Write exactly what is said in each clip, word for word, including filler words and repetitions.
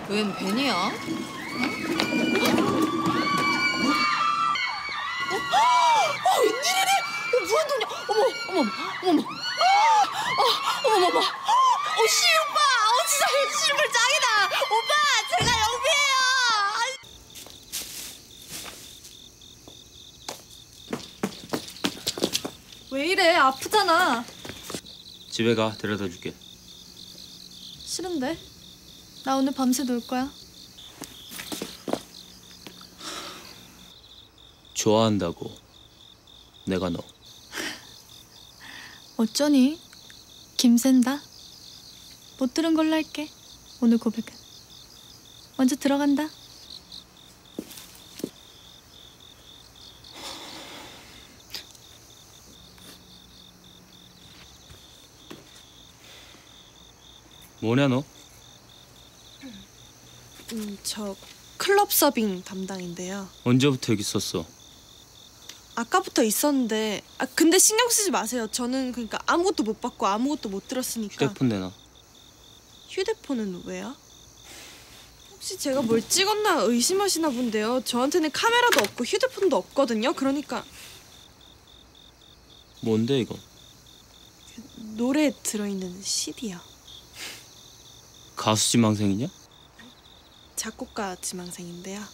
웬 벤이야? 응? 어? 어? 웬일이래? 어, 무한도전이야. 어머, 어머, 어머, 어머, 어머, 어머, 어, 씨 오빠, 어, 진짜 실물 짱이다. 오빠, 제가 영비예요. 왜 이래? 아프잖아. 집에 가. 데려다 줄게. 싫은데? 나 오늘 밤새 놀 거야. 좋아한다고. 내가 너. 어쩌니? 김샌다. 못 들은 걸로 할게. 오늘 고백은. 먼저 들어간다. 뭐냐 너? 음, 저 클럽 서빙 담당인데요. 언제부터 여기 있었어? 아까부터 있었는데 아 근데 신경 쓰지 마세요. 저는 그러니까 아무것도 못 받고 아무것도 못 들었으니까. 휴대폰 내놔. 휴대폰은 왜요? 혹시 제가 뭘 찍었나 의심하시나 본데요. 저한테는 카메라도 없고 휴대폰도 없거든요. 그러니까 뭔데 이거? 노래 들어있는 씨디요. 가수 지망생이냐? 작곡가 지망생인데요.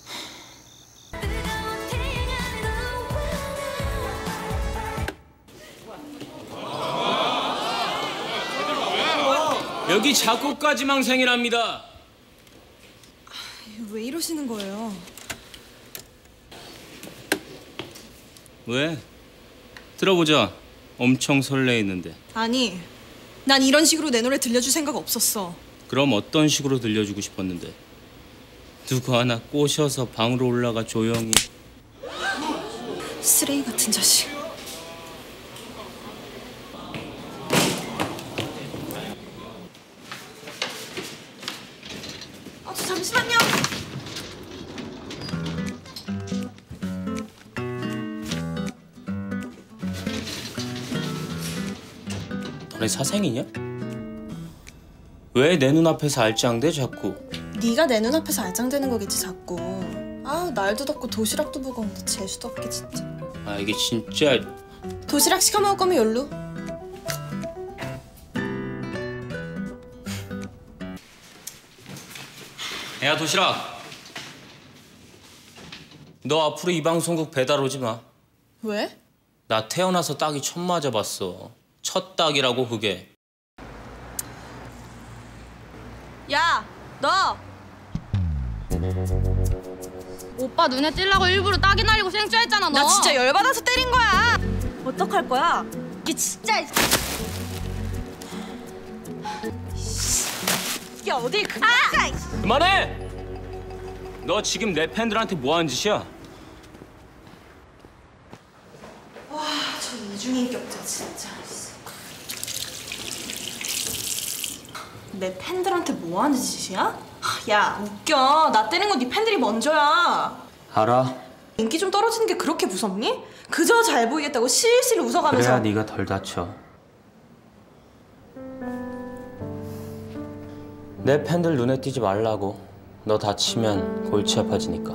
여기 작곡가 지망생이랍니다. 왜 이러시는 거예요? 왜? 들어보자. 엄청 설레이는데. 아니, 난 이런 식으로 내 노래 들려줄 생각 없었어. 그럼 어떤 식으로 들려주고 싶었는데? 누구 하나 꼬셔서 방으로 올라가 조용히. 쓰레기 같은 자식. 아, 저 잠시만요. 너네 사생이냐? 왜 내 눈앞에서 알짱대 자꾸? 네가 내 눈앞에서 알짱대는 거겠지 자꾸. 아, 날도 덥고 도시락도 무거운데 재수도 없게 진짜. 아 이게 진짜. 도시락 시켜 먹을 거면 열로. 야 도시락. 너 앞으로 이 방송국 배달 오지 마. 왜? 나 태어나서 딱이 처음 맞아봤어. 첫 딱이라고 그게. 야, 너! 오빠 눈에 띄려고 일부러 딱이 날리고 생짜했잖아, 너. 나 진짜 열받아서 때린 거야. 어떡할 거야? 이게 진짜. 이게 어딜 그냥 가! 그만해! 너 지금 내 팬들한테 뭐 하는 짓이야? 와, 저 이중인격자 진짜. 내 팬들한테 뭐 하는 짓이야? 야, 웃겨. 나 때린 건 네 팬들이 먼저야. 알아. 인기 좀 떨어지는 게 그렇게 무섭니? 그저 잘 보이겠다고 실실 웃어가면서. 그래야 네가 덜 다쳐. 내 팬들 눈에 띄지 말라고. 너 다치면 골치 아파지니까.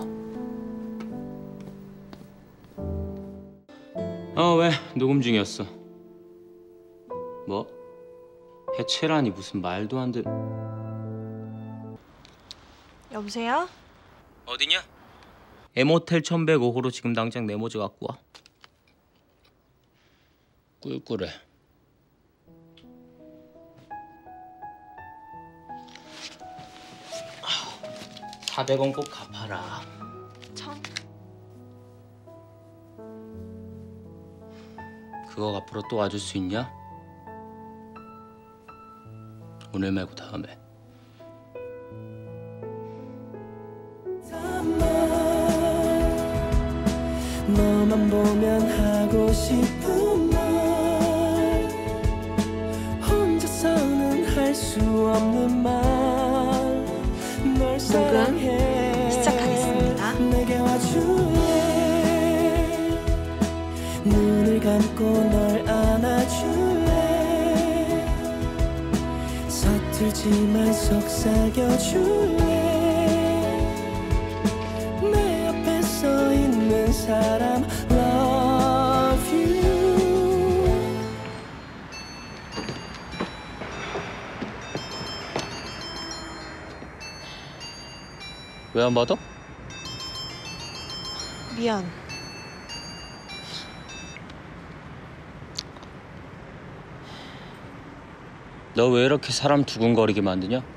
어, 왜? 녹음 중이었어. 뭐? 해체라니 무슨 말도 안 돼. 여보세요? 어디냐? M호텔 천백오 호로 지금 당장 내 모자 갖고 와. 꿀꿀해. 사백 원 꼭 갚아라. 참. 그거 앞으로 또 와줄 수 있냐? 오늘 말고 다음에. 너만 보면 하고 싶은 말 혼자서는 할 수 없는 말널 사랑해 시작하겠습니다. 내게 와줄래 눈을 감고 널 안아줄래 서툴지만 속삭여줄래 사람 love you. 왜 안 받아? 미안. 너 왜 이렇게 사람 두근거리게 만드냐?